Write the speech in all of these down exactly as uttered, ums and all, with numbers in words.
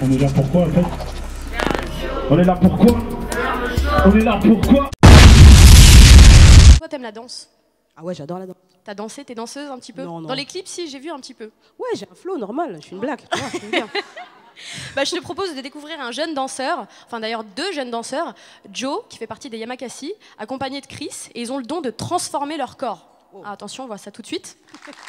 On est là pourquoi en fait? On est là pourquoi? On est là pourquoi? Toi, t'aimes la danse? Ah ouais, j'adore la danse. T'as dansé? T'es danseuse un petit peu? Non, non. Dans les clips, si, j'ai vu un petit peu. Ouais, j'ai un flow normal, je suis une blague. Ouais, je suis bien. Bah, je te propose de découvrir un jeune danseur, enfin d'ailleurs deux jeunes danseurs, Joe, qui fait partie des Yamakasi, accompagné de Chris, et ils ont le don de transformer leur corps. Oh. Ah, attention, on voit ça tout de suite.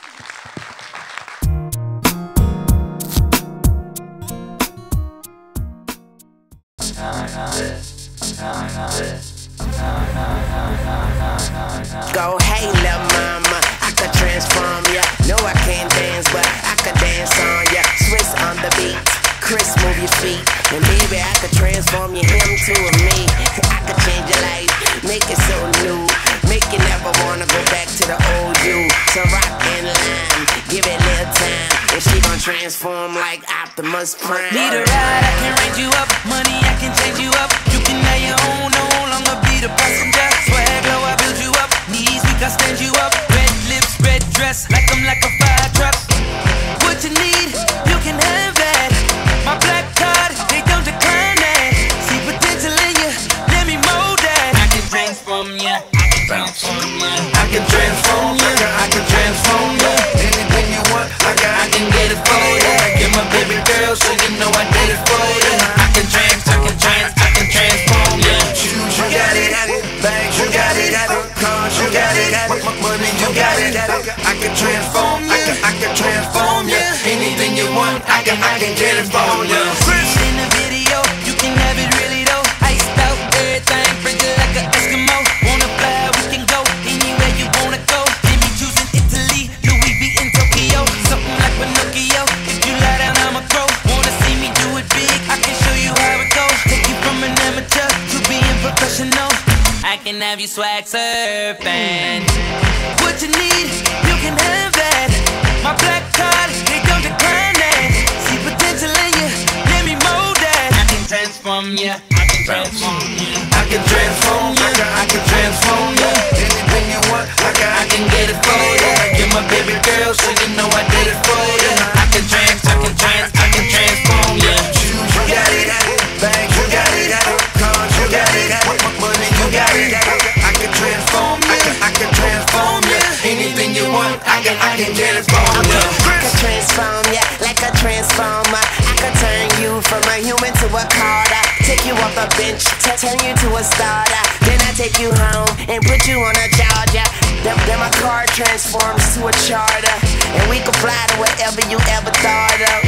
Go, hey, lil' mama, I could transform ya. No, I can't dance, but I could dance on ya. Swiss on the beat, Chris, move your feet. And baby, I could transform you, him to a me. I could change your life, make it so new. Make you never wanna go back to the old you. So rock and line, give it a little time. And she gon' transform like Optimus Prime. Need a ride, I can range you up. Money, I can change you up. You can have your own, no longer be the passenger. Swag low, I build you up. Knees weak, I stand you up. Red lips, red dress, like I'm like a fire truck. What you need, you can have that. My black card, they don't decline that. See potential in you, let me mold that. I can transform ya, I can transform ya. I can transform ya, I can transform ya. Anything you want, I can, I can get it for ya. Get my baby girl, so you know I did it for ya. I can trans, I can trans, I can transform ya. Shoes, you got it, bags, you got it, cars, you got it, money, you got it. I can transform ya, I can, I can transform ya. Anything you want, I can, I can get it for ya. In the video, you can have it really though. Iced out, everything, break it like an Eskimo. Wanna fly, we can go anywhere you wanna go. Jimmy Choo's in Italy, Louis V in Tokyo. Something like Pinocchio, if you lie down, I'ma grow. Wanna see me do it big, I can show you how it goes. Take you from an amateur to being professional. I can have you swag surfing. What you need, you can have that. My black card, they don't decline that. See potential in you, let me mold that. I can transform ya, I can transform ya. I can transform ya, I can transform ya. Anything you want, I can, I can get it for ya. Get my baby girl, so you know I did it for ya. I can trans, I can trans, I can transform ya. Shoes, you got it, bags, you got it, cars, you got it, money, you got it. I can transform ya, I can transform ya. Anything you want, I can, I can get it for ya. I can transform ya like a transformer. I can turn you from a human to a carter. Take you off a bench, turn you to a starter. Then I take you home and put you on a charger. Then, then my car transforms to a charter, and we can fly to wherever you ever thought of.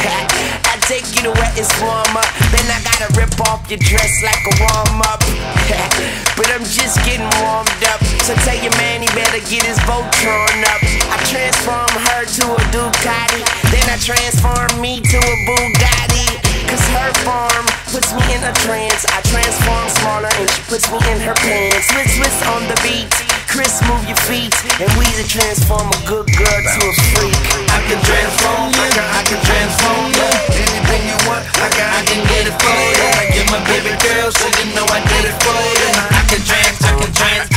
I take you to where it's warmer. Then I gotta rip off your dress like a warm up. But I'm just getting warmed up. So tell your man he better get his Voltron up. I transform her to a Ducati. Then I transform me to a Bugatti. Cause her form puts me in a trance. I transform smaller and she puts me in her pants. Swiss, Swiss on the beat, Chris, move your feet. And we to transform a good girl to a freak. I can transform ya, I can transform ya. Anything you want, I can, I can get it for ya. Get my baby girl, so you know I did it for ya. I can trans, I can trans,